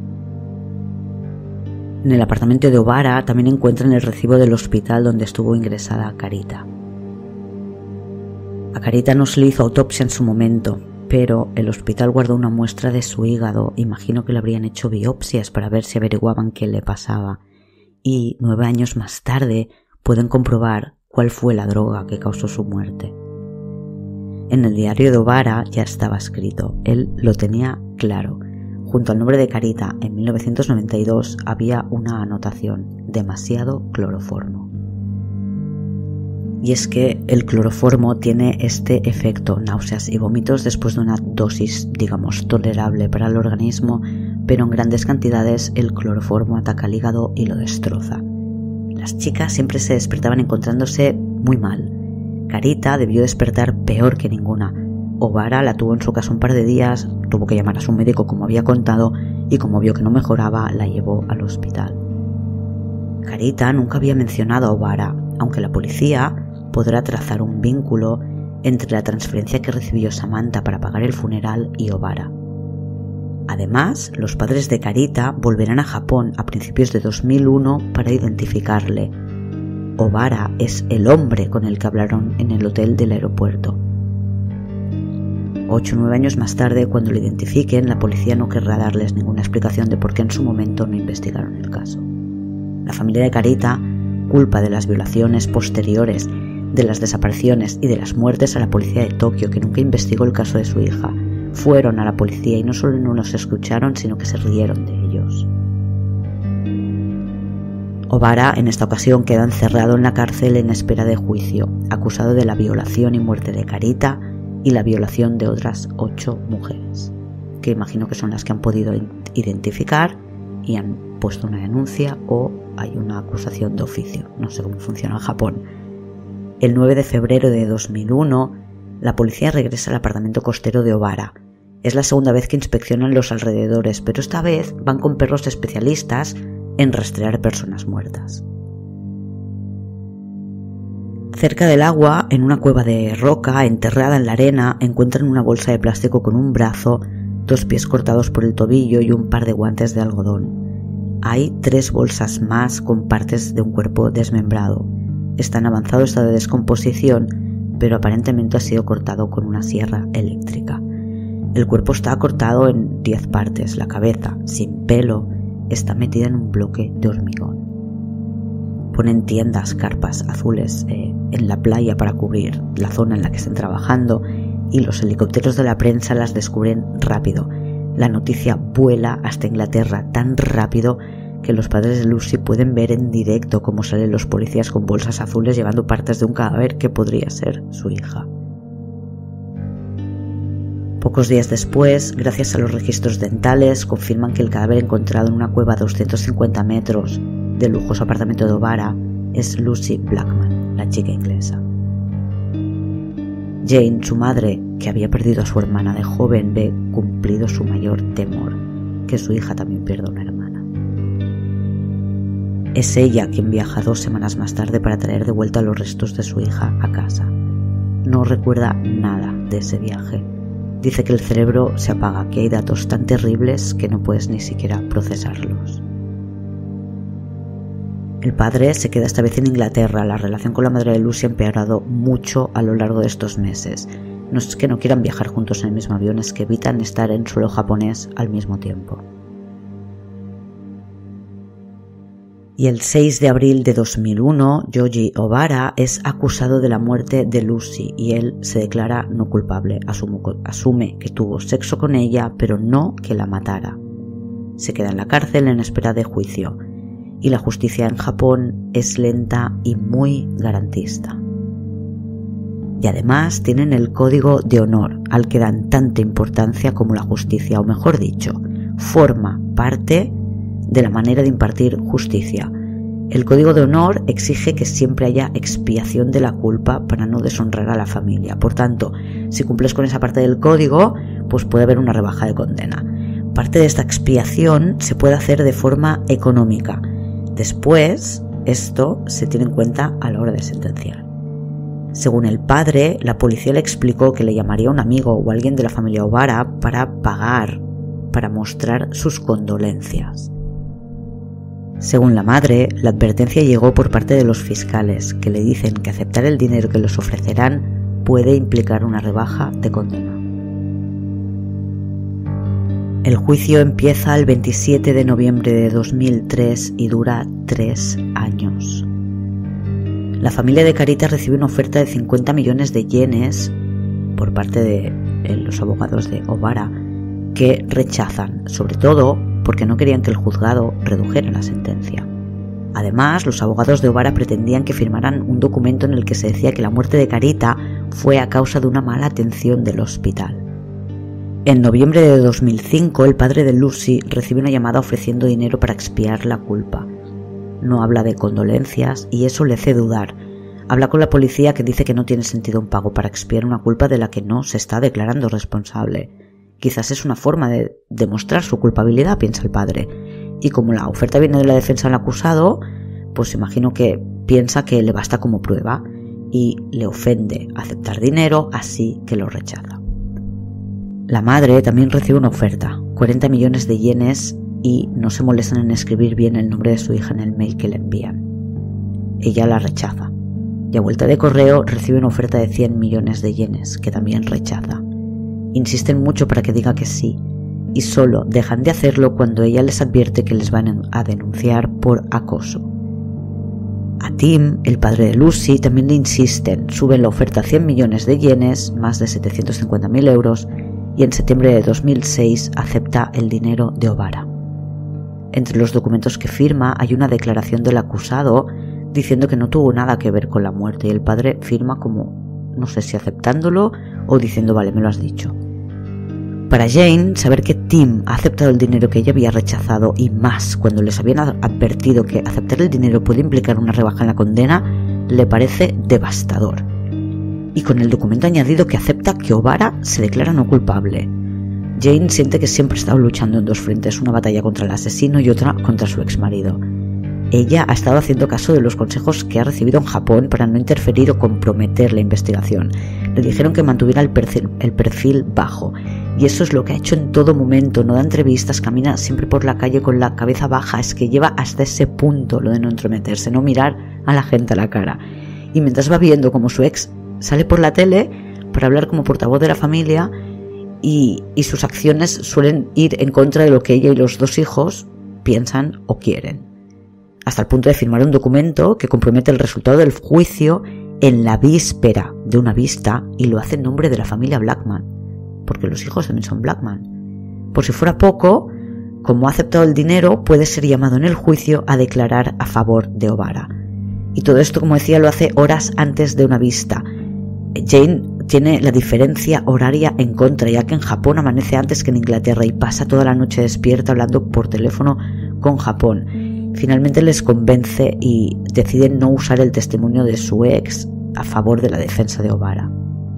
S1: En el apartamento de O'Bara también encuentran el recibo del hospital donde estuvo ingresada Carita. A Carita no se le hizo autopsia en su momento, pero el hospital guardó una muestra de su hígado. Imagino que le habrían hecho biopsias para ver si averiguaban qué le pasaba. Y 9 años más tarde pueden comprobar cuál fue la droga que causó su muerte. En el diario de O'Bara ya estaba escrito, él lo tenía claro. Junto al nombre de Carita, en 1992 había una anotación: demasiado cloroformo. Y es que el cloroformo tiene este efecto: náuseas y vómitos después de una dosis, digamos, tolerable para el organismo, pero en grandes cantidades el cloroformo ataca al hígado y lo destroza. Las chicas siempre se despertaban encontrándose muy mal. Carita debió despertar peor que ninguna. O'Bara la tuvo en su casa un par de días, tuvo que llamar a su médico como había contado y como vio que no mejoraba, la llevó al hospital. Carita nunca había mencionado a O'Bara, aunque la policía podrá trazar un vínculo entre la transferencia que recibió Samantha para pagar el funeral y O'Bara. Además, los padres de Carita volverán a Japón a principios de 2001 para identificarle. O'Bara es el hombre con el que hablaron en el hotel del aeropuerto. 8 o 9 años más tarde, cuando lo identifiquen, la policía no querrá darles ninguna explicación de por qué en su momento no investigaron el caso. La familia de Carita culpa de las violaciones posteriores, de las desapariciones y de las muertes a la policía de Tokio, que nunca investigó el caso de su hija. Fueron a la policía y no solo no los escucharon, sino que se rieron de ellos. O'Bara en esta ocasión queda encerrado en la cárcel en espera de juicio, acusado de la violación y muerte de Carita y la violación de otras 8 mujeres, que imagino que son las que han podido identificar y han puesto una denuncia o hay una acusación de oficio. No sé cómo funciona en Japón. El 9 de febrero de 2001, la policía regresa al apartamento costero de O'Bara. Es la segunda vez que inspeccionan los alrededores, pero esta vez van con perros especialistas en rastrear personas muertas. Cerca del agua, en una cueva de roca enterrada en la arena, encuentran una bolsa de plástico con un brazo, 2 pies cortados por el tobillo y un par de guantes de algodón. Hay 3 bolsas más con partes de un cuerpo desmembrado. Está en avanzado estado de descomposición, pero aparentemente ha sido cortado con una sierra eléctrica. El cuerpo está cortado en 10 partes, la cabeza, sin pelo, está metida en un bloque de hormigón. Ponen tiendas, carpas azules en la playa para cubrir la zona en la que están trabajando y los helicópteros de la prensa las descubren rápido. La noticia vuela hasta Inglaterra tan rápido que los padres de Lucy pueden ver en directo cómo salen los policías con bolsas azules llevando partes de un cadáver que podría ser su hija. Pocos días después, gracias a los registros dentales, confirman que el cadáver encontrado en una cueva a 250 metros del lujoso apartamento de O'Bara es Lucy Blackman, la chica inglesa. Jane, su madre, que había perdido a su hermana de joven, ve cumplido su mayor temor, que su hija también pierda una hermana. Es ella quien viaja 2 semanas más tarde para traer de vuelta los restos de su hija a casa. No recuerda nada de ese viaje. Dice que el cerebro se apaga, que hay datos tan terribles que no puedes ni siquiera procesarlos. El padre se queda esta vez en Inglaterra. La relación con la madre de Lucy ha empeorado mucho a lo largo de estos meses. No es que no quieran viajar juntos en el mismo avión, es que evitan estar en suelo japonés al mismo tiempo. Y el 6 de abril de 2001, Yoji O'Bara es acusado de la muerte de Lucy y él se declara no culpable. Asume que tuvo sexo con ella, pero no que la matara. Se queda en la cárcel en espera de juicio. Y la justicia en Japón es lenta y muy garantista. Y además tienen el código de honor, al que dan tanta importancia como la justicia, o mejor dicho, forma parte de la manera de impartir justicia. El código de honor exige que siempre haya expiación de la culpa para no deshonrar a la familia. Por tanto, si cumples con esa parte del código, pues puede haber una rebaja de condena. Parte de esta expiación se puede hacer de forma económica. Después, esto se tiene en cuenta a la hora de sentenciar. Según el padre, la policía le explicó que le llamaría a un amigo o alguien de la familia O'Bara para pagar, para mostrar sus condolencias. Según la madre, la advertencia llegó por parte de los fiscales, que le dicen que aceptar el dinero que les ofrecerán puede implicar una rebaja de condena. El juicio empieza el 27 de noviembre de 2003 y dura 3 años. La familia de Carita recibe una oferta de 50 millones de yenes por parte de los abogados de O'Bara, que rechazan, sobre todo porque no querían que el juzgado redujera la sentencia. Además, los abogados de O'Bara pretendían que firmaran un documento en el que se decía que la muerte de Carita fue a causa de una mala atención del hospital. En noviembre de 2005, el padre de Lucy recibe una llamada ofreciendo dinero para expiar la culpa. No habla de condolencias y eso le hace dudar. Habla con la policía, que dice que no tiene sentido un pago para expiar una culpa de la que no se está declarando responsable. Quizás es una forma de demostrar su culpabilidad, piensa el padre. Y como la oferta viene de la defensa del acusado, pues imagino que piensa que le basta como prueba y le ofende aceptar dinero, así que lo rechaza. La madre también recibe una oferta, 40 millones de yenes, y no se molestan en escribir bien el nombre de su hija en el mail que le envían. Ella la rechaza. Y a vuelta de correo recibe una oferta de 100 millones de yenes, que también rechaza. Insisten mucho para que diga que sí, y solo dejan de hacerlo cuando ella les advierte que les van a denunciar por acoso. A Tim, el padre de Lucy, también le insisten, suben la oferta a 100 millones de yenes, más de 750.000 euros, y en septiembre de 2006 acepta el dinero de O'Bara. Entre los documentos que firma hay una declaración del acusado diciendo que no tuvo nada que ver con la muerte, y el padre firma como, no sé si aceptándolo o diciendo vale, me lo has dicho. Para Jane, saber que Tim ha aceptado el dinero que ella había rechazado, y más cuando les habían advertido que aceptar el dinero puede implicar una rebaja en la condena, le parece devastador. Y con el documento añadido que acepta que O'Bara se declara no culpable. Jane siente que siempre ha estado luchando en dos frentes, una batalla contra el asesino y otra contra su exmarido. Ella ha estado haciendo caso de los consejos que ha recibido en Japón para no interferir o comprometer la investigación. Le dijeron que mantuviera el perfil bajo, y eso es lo que ha hecho en todo momento. No da entrevistas, camina siempre por la calle con la cabeza baja. Es que lleva hasta ese punto lo de no entrometerse, no mirar a la gente a la cara. Y mientras va viendo como su ex sale por la tele para hablar como portavoz de la familia y sus acciones suelen ir en contra de lo que ella y los 2 hijos piensan o quieren, hasta el punto de firmar un documento que compromete el resultado del juicio en la víspera de una vista, y lo hace en nombre de la familia Blackman, porque los hijos también son Blackman. Por si fuera poco, como ha aceptado el dinero, puede ser llamado en el juicio a declarar a favor de O'Bara. Y todo esto, como decía, lo hace horas antes de una vista. Jane tiene la diferencia horaria en contra, ya que en Japón amanece antes que en Inglaterra y pasa toda la noche despierta hablando por teléfono con Japón. Finalmente les convence y deciden no usar el testimonio de su ex a favor de la defensa de O'Bara.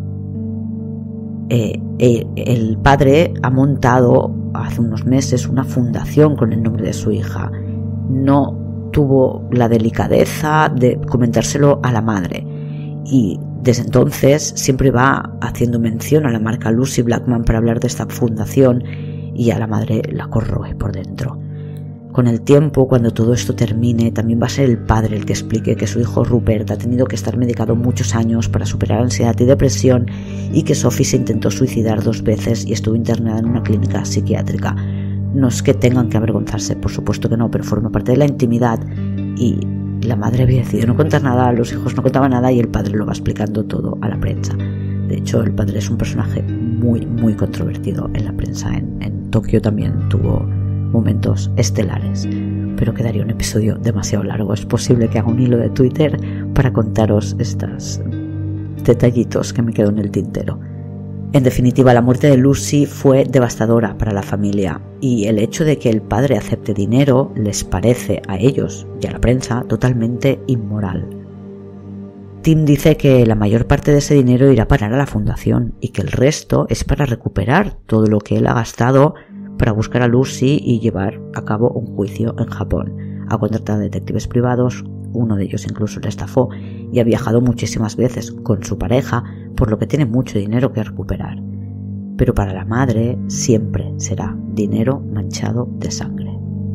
S1: El padre ha montado hace unos meses una fundación con el nombre de su hija. No tuvo la delicadeza de comentárselo a la madre y desde entonces siempre va haciendo mención a la marca Lucy Blackman para hablar de esta fundación, y a la madre la corroe por dentro. Con el tiempo, cuando todo esto termine, también va a ser el padre el que explique que su hijo Rupert ha tenido que estar medicado muchos años para superar ansiedad y depresión, y que Sophie se intentó suicidar 2 veces y estuvo internada en una clínica psiquiátrica. No es que tengan que avergonzarse, por supuesto que no, pero forma parte de la intimidad, y la madre había decidido no contar nada, los hijos no contaban nada, y el padre lo va explicando todo a la prensa. De hecho, el padre es un personaje muy, muy controvertido en la prensa. En Tokio también tuvo momentos estelares, pero quedaría un episodio demasiado largo. Es posible que haga un hilo de Twitter para contaros estos detallitos que me quedo en el tintero. En definitiva, la muerte de Lucy fue devastadora para la familia, y el hecho de que el padre acepte dinero les parece a ellos y a la prensa totalmente inmoral. Tim dice que la mayor parte de ese dinero irá a parar a la fundación y que el resto es para recuperar todo lo que él ha gastado para buscar a Lucy y llevar a cabo un juicio en Japón. Ha contratado detectives privados, uno de ellos incluso le estafó, y ha viajado muchísimas veces con su pareja, por lo que tiene mucho dinero que recuperar. Pero para la madre siempre será dinero manchado de sangre.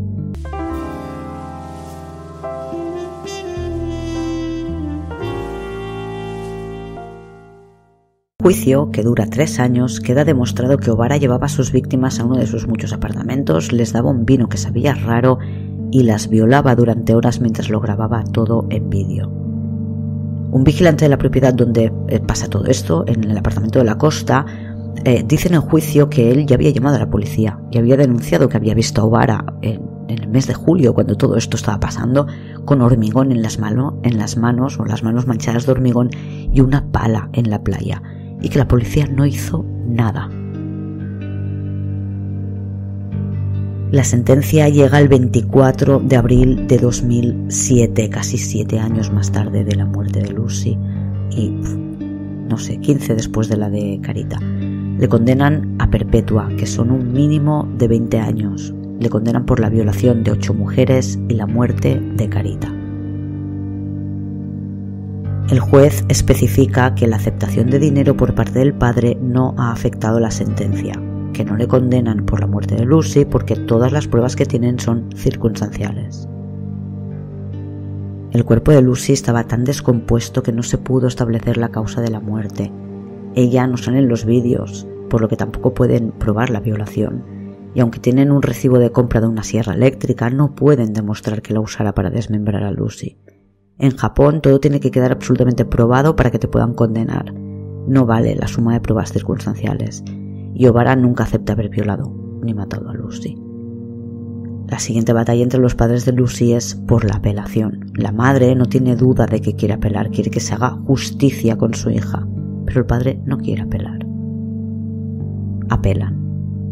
S1: El juicio, que dura 3 años, queda demostrado que O'Bara llevaba a sus víctimas a uno de sus muchos apartamentos, les daba un vino que sabía raro y las violaba durante horas mientras lo grababa todo en vídeo. Un vigilante de la propiedad donde pasa todo esto, en el apartamento de la costa, dice en el juicio que él ya había llamado a la policía y había denunciado que había visto a O'Bara en el mes de julio, cuando todo esto estaba pasando, con hormigón en las manos, o las manos manchadas de hormigón, y una pala en la playa, y que la policía no hizo nada. La sentencia llega el 24 de abril de 2007, casi 7 años más tarde de la muerte de Lucy y, 15 después de la de Carita. Le condenan a perpetua, que son un mínimo de 20 años. Le condenan por la violación de 8 mujeres y la muerte de Carita. El juez especifica que la aceptación de dinero por parte del padre no ha afectado la sentencia, que no le condenan por la muerte de Lucy porque todas las pruebas que tienen son circunstanciales. El cuerpo de Lucy estaba tan descompuesto que no se pudo establecer la causa de la muerte. Ella no sale en los vídeos, por lo que tampoco pueden probar la violación, y aunque tienen un recibo de compra de una sierra eléctrica, no pueden demostrar que la usara para desmembrar a Lucy. En Japón todo tiene que quedar absolutamente probado para que te puedan condenar. No vale la suma de pruebas circunstanciales. Y O'Bara nunca acepta haber violado ni matado a Lucy. La siguiente batalla entre los padres de Lucy es por la apelación. La madre no tiene duda de que quiere apelar, quiere que se haga justicia con su hija, pero el padre no quiere apelar. Apelan.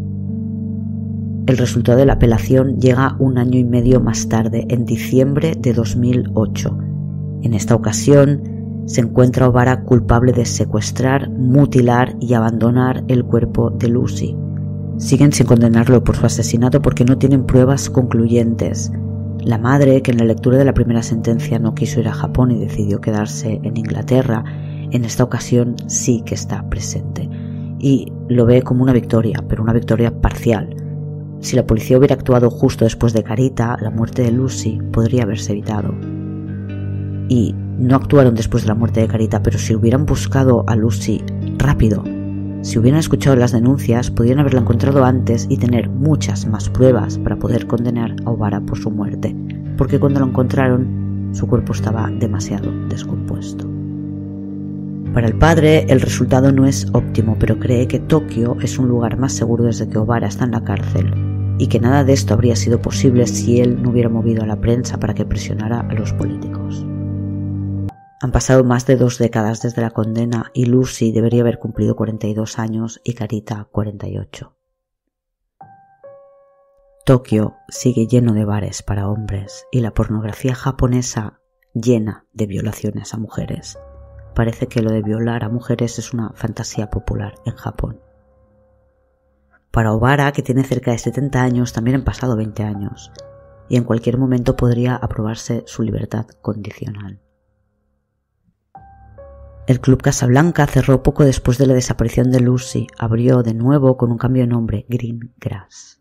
S1: El resultado de la apelación llega 1 año y medio más tarde, en diciembre de 2008. En esta ocasión se encuentra O'Bara culpable de secuestrar, mutilar y abandonar el cuerpo de Lucy. Siguen sin condenarlo por su asesinato porque no tienen pruebas concluyentes. La madre, que en la lectura de la primera sentencia no quiso ir a Japón y decidió quedarse en Inglaterra, en esta ocasión sí que está presente. Y lo ve como una victoria, pero una victoria parcial. Si la policía hubiera actuado justo después de Carita, la muerte de Lucy podría haberse evitado. Y no actuaron después de la muerte de Carita, pero si hubieran buscado a Lucy rápido, Si hubieran escuchado las denuncias, podrían haberla encontrado antes y tener muchas más pruebas para poder condenar a Obara por su muerte, porque cuando lo encontraron, su cuerpo estaba demasiado descompuesto. Para el padre, el resultado no es óptimo, pero cree que Tokio es un lugar más seguro desde que Obara está en la cárcel, y que nada de esto habría sido posible si él no hubiera movido a la prensa para que presionara a los políticos. Han pasado más de 2 décadas desde la condena y Lucy debería haber cumplido 42 años y Carita 48. Tokio sigue lleno de bares para hombres y la pornografía japonesa llena de violaciones a mujeres. Parece que lo de violar a mujeres es una fantasía popular en Japón. Para Obara, que tiene cerca de 70 años, también han pasado 20 años y en cualquier momento podría aprobarse su libertad condicional. El Club Casablanca cerró poco después de la desaparición de Lucy. Abrió de nuevo con un cambio de nombre, Green Grass.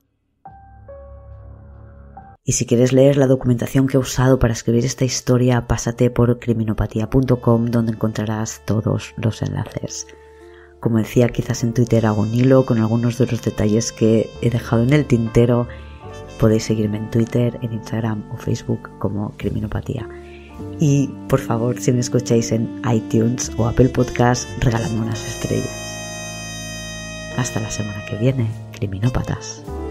S1: Y si quieres leer la documentación que he usado para escribir esta historia, pásate por criminopatía.com, donde encontrarás todos los enlaces. Como decía, quizás en Twitter hago un hilo con algunos de los detalles que he dejado en el tintero. Podéis seguirme en Twitter, en Instagram o Facebook como Criminopatía. Y por favor, si me escucháis en iTunes o Apple Podcast, regaladme unas estrellas. Hasta la semana que viene, criminópatas.